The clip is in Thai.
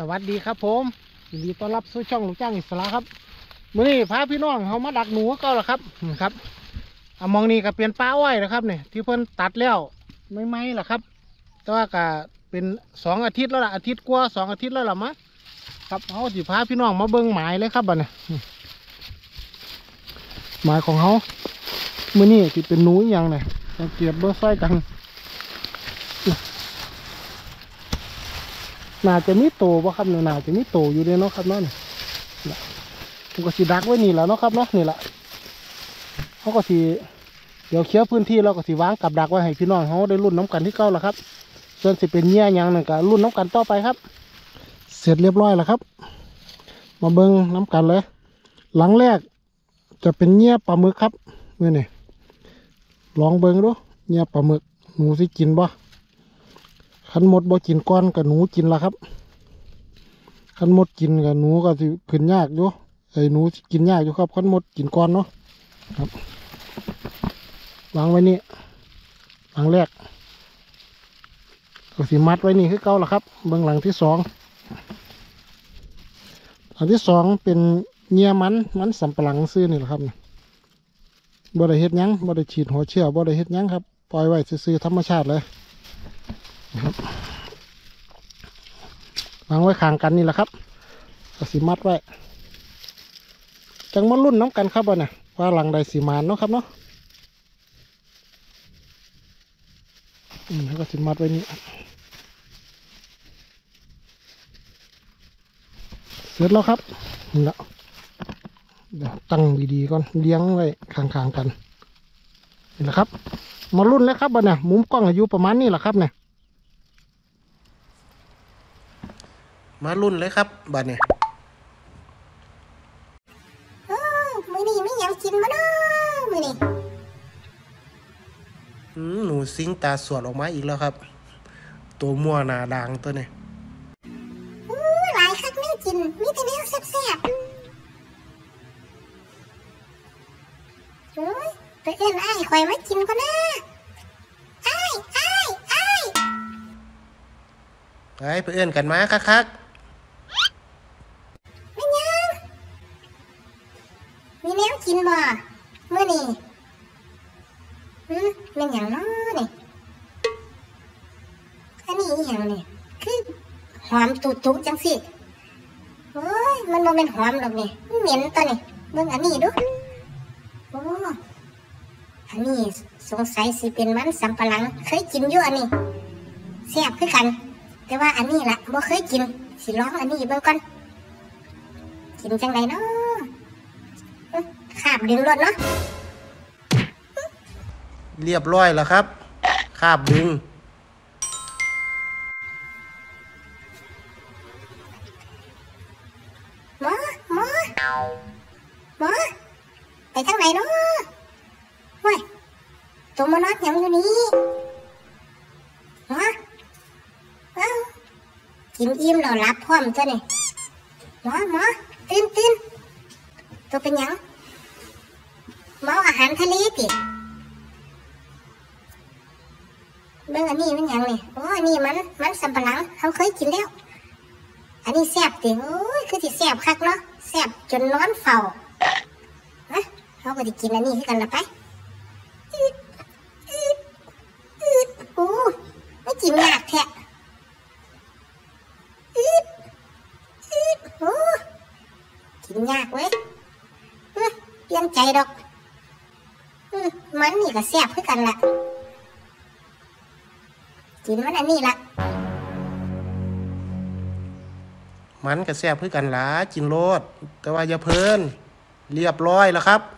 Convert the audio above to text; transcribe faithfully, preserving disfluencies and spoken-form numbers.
วัสดีครับผมยินดีต้อนรับสู่ช่องลูกจ้างอิสระครับมื้อนี้พาพี่น้องเขามาดักหนูก็แล้วครับครับอมองนี้ก็เปลี่ยนป้าอ้อยนะครับเนี่ยที่เพิ่นตัดแล้วไม่ไหมล่ะครับแต่ว่าก็เป็นสองอาทิตย์แล้วล่ะอาทิตย์กว่าสองอาทิตย์แล้วล่ะมั้งครับเขาสิพาพี่น้องมาเบิ้งหมายเลยครับบัดนี้หมายของเขามื้อนี้ที่เป็นหนูอย่างเนี่ยสังเกตเบิ้งซ้อยกันน่าจะมีโตป่ะครับเนี่ยน่าจะมีโตอยู่เด้เนาะครับเนาะนี่ผมก็สีดักไว้นี่แหละเนาะครับเนาะนี่แหละเขาก็สีเดี๋ยวเคลียร์พื้นที่เราก็สีวางกับดักไว้ให้พี่น้องเขาได้รุ่นน้ำกันที่เก้าแล้วครับส่วนสิเป็นเงี้ยอย่างหนึ่งก็รุ่นน้ำกันต่อไปครับเสร็จเรียบร้อยแล้วครับมาเบิ้งน้ำกันเลยหลังแรกจะเป็นเงี้ยปลาหมึกครับเมื่อนี่ลองเบิ้งดูเงี้ยปลาหมึกหนูสิกินบ่ขันหมดบ่กินก้อนกับหนูกินละครับขันหมดกินกับหนูก็สิขึ้นยากอยู่ไอ้หนูกินยากอยู่ครับขันหมดกินก้อนเนาะครับวางไว้นี่หลังแรกก็สิมัดไว้นี่คือเก่าละครับเบื้องหลังที่สองหลังที่สองเป็นเงี้ยมันมันสำปะหลังซื้อนี่แหละครับบ่ได้เฮ็ดยังบ่ได้ฉีดหัวเชื้อบ่ได้เฮ็ดยังครับปล่อยไว้ซื่อๆธรรมชาติเลยครับวางไว้ข้างกันนี่แหละครับก็สีมัดไว้จังมารุ่นน้ำกันครับวะเนี่ยว่าหลังใดสีมานเนาะครับเนาะอืมแล้วก็สีมัดไว้นี่เสร็จแล้วครับนี่แหละเดี๋ยวตั้งดีๆก่อนเลี้ยงไว้ข้างๆกันนี่แหละครับมารุ่นแล้วครับวะเนี่ยมุมกล้องอายุประมาณนี้แหละครับเนี่ยมารุ่นเลยครับบัดเนี่ยมือนี่ไม่ยังกินมาเนาะมือนี่หนูซิงตาสวดออกมาอีกแล้วครับตัวมัวหนาด่างตัวนี้อู้หลายคักไม่กินมีแต่แนวแซ่บๆโอ้ยไปเอ็นไอ้คอยมากินก็นะไอ้ไอ้ไอ้ไอ้ไปเอื้อนกันมาคักมีแนวกินบ่เมื่อนี่หืมเป็นอย่างน้อนี่อันนี้อีหยังนี่คือหอมตุตุจังสิโอ้ยมันบ่เป็นหอมหรอกนี่เหม็นตัวนี่เบิ่งอันนี้ดูโอ้อันนี้สงสัยสิเป็นมันสำปะหลังเคยกินอยู่อันนี้แซ่บคือกันแต่ว่าอันนี้ล่ะบ่เคยกินสิลองอันนี้เบิ่งก่อนกินจังไดเนาะขาบดึงรถเนาะเรียบร้อยแล้วครับคาบดึงหมอหมอหมอไปทางไหนเนาะเฮ้ยตัวมันนอนยังอยู่นี่หมอเอ้ากินอิ่มแล้วหลับพร้อมตัวนี่หมอหมอตื่นตื่นตัวเป็นยังเมาอาหารทะเลติเบิ่งอันนี้มันยังนี่โอ้อันนี้มันมันสำปะหลังเขาเคยกินแล้วอันนี้แซ่บติโอ้ยคือสิแซ่บคักเนาะแซ่บจนนอนเฝ้าฮะเขาก็จะกินอันนี้คือกันละไปอืดอืดอืดโอ้ไม่กินยากแท้อืดอืดโอ้กินยากเว้ยเปลี่ยนใจดอกมันนี่ก็แซ่บคือกันละกินมันอันนี้ละมันก็แซ่บคือกันล่ะกินโลดแต่ว่าอย่าเพลินเรียบร้อยแล้วครับ